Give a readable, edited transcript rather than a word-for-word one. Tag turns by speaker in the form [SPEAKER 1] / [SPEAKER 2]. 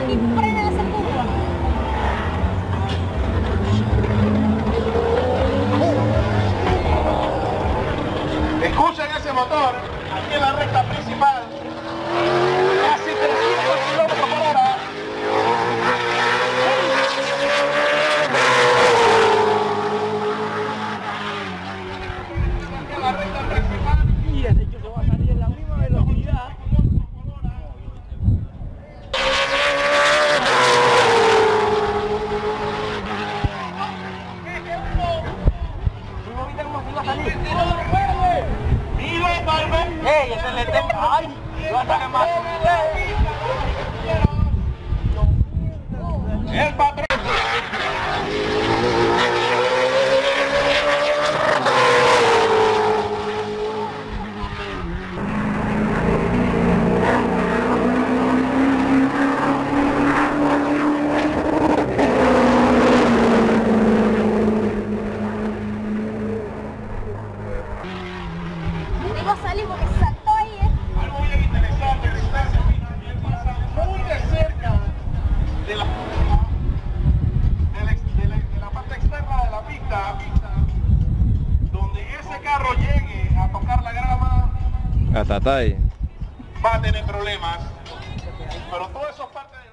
[SPEAKER 1] y frena esa curva.
[SPEAKER 2] Escuchen ese motor, aquí en la recta principal, casi 300 kilómetros por hora. Aquí en la recta principal.
[SPEAKER 3] Y de hecho se va a salir en la misma velocidad. ¡Ey, ese le tengo! ¡Ay! ¡Lo hasta que más!
[SPEAKER 2] El patrón.
[SPEAKER 1] Luego salimos que saltó ahí,
[SPEAKER 2] Algo bien interesante, distancia, él pasa muy de cerca de la parte externa de la pista, donde ese carro llegue a tocar la grama,
[SPEAKER 4] Hasta ahí.
[SPEAKER 2] va a tener problemas, pero todo eso es parte de